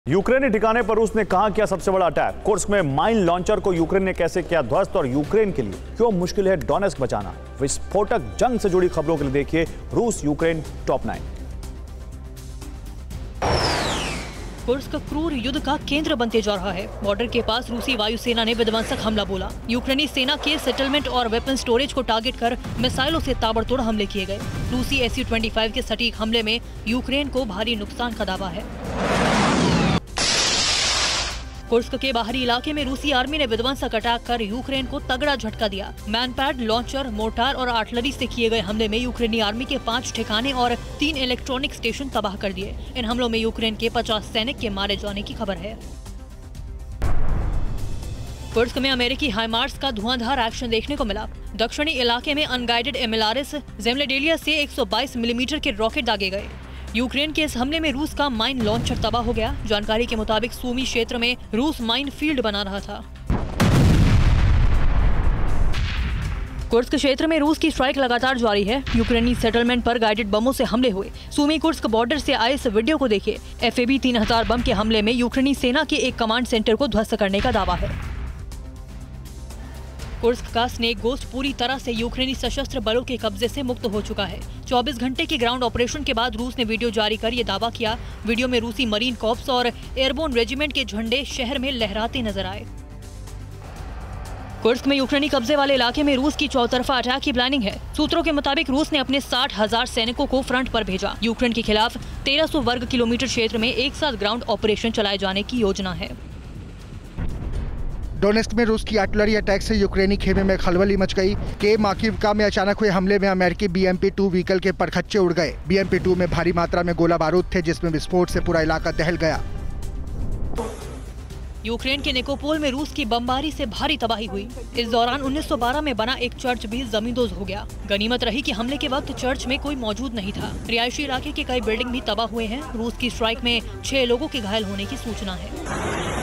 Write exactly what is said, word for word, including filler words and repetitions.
यूक्रेनी ठिकाने पर रूस ने कहा किया सबसे बड़ा अटैक। कुर्स्क में माइन लॉन्चर को यूक्रेन ने कैसे किया ध्वस्त और यूक्रेन के लिए क्यों मुश्किल है डोनेस्क बचाना। विस्फोटक जंग से जुड़ी खबरों के लिए देखिए रूस यूक्रेन टॉप नाइन। कुर्स्क क्रूर युद्ध का केंद्र बनते जा रहा है। बॉर्डर के पास रूसी वायुसेना ने विध्वंसक हमला बोला। यूक्रेनी सेना के सेटलमेंट और वेपन स्टोरेज को टारगेट कर मिसाइलों से ताबड़तोड़ हमले किए गए। रूसी एस यू ट्वेंटी फाइव के सटीक हमले में यूक्रेन को भारी नुकसान का दावा है। कुर्स्क के बाहरी इलाके में रूसी आर्मी ने विध्वंसक अटैक कर यूक्रेन को तगड़ा झटका दिया। मैनपैड, लॉन्चर, मोर्टार और आर्टिलरी से किए गए हमले में यूक्रेनी आर्मी के पांच ठिकाने और तीन इलेक्ट्रॉनिक स्टेशन तबाह कर दिए। इन हमलों में यूक्रेन के पचास सैनिक के मारे जाने की खबर है। कुर्स्क में अमेरिकी हाइमार्स का धुआंधार एक्शन देखने को मिला। दक्षिणी इलाके में अनगाइडेड एमिलारिस ज़ेमलेडेलिया से एक सौ बाईस मिलीमीटर के रॉकेट दागे गए। यूक्रेन के इस हमले में रूस का माइन लॉन्चर तबाह हो गया। जानकारी के मुताबिक सूमी क्षेत्र में रूस माइन फील्ड बना रहा था। कुर्स्क क्षेत्र में रूस की स्ट्राइक लगातार जारी है। यूक्रेनी सेटलमेंट पर गाइडेड बमों से हमले हुए। सूमी कुर्स्क बॉर्डर से आए इस वीडियो को देखिए। एफ ए बी तीन हजार बम के हमले में यूक्रेनी सेना के एक कमांड सेंटर को ध्वस्त करने का दावा है। कुर्स्क का स्नेक गोस्ट पूरी तरह से यूक्रेनी सशस्त्र बलों के कब्जे से मुक्त हो चुका है। चौबीस घंटे के ग्राउंड ऑपरेशन के बाद रूस ने वीडियो जारी कर ये दावा किया। वीडियो में रूसी मरीन कॉर्प्स और एयरबोर्न रेजिमेंट के झंडे शहर में लहराते नजर आए। कुर्स्क में यूक्रेनी कब्जे वाले इलाके में रूस की चौतरफा अटैक की प्लानिंग है। सूत्रों के मुताबिक रूस ने अपने साठ हजार सैनिकों को फ्रंट पर भेजा। यूक्रेन के खिलाफ तेरह सौ वर्ग किलोमीटर क्षेत्र में एक साथ ग्राउंड ऑपरेशन चलाए जाने की योजना है। डोनेस्क में रूस की आर्टिलरी अटैक से यूक्रेनी खेमे में खलबली मच गई। के माकिवका में अचानक हुए हमले में अमेरिकी B M P two vehicle के परखच्चे उड़ गए। बी एम पी टू में भारी मात्रा में गोला बारूद थे, जिसमें विस्फोट से पूरा इलाका दहल गया। यूक्रेन के निकोपोल में रूस की बमबारी से भारी तबाही हुई। इस दौरान उन्नीस सौ बारह में बना एक चर्च भी जमींदोज हो गया। गनीमत रही कि हमले के वक्त चर्च में कोई मौजूद नहीं था। रिहायशी इलाके के कई बिल्डिंग भी तबाह हुए हैं। रूस की स्ट्राइक में छह लोगों के घायल होने की सूचना है।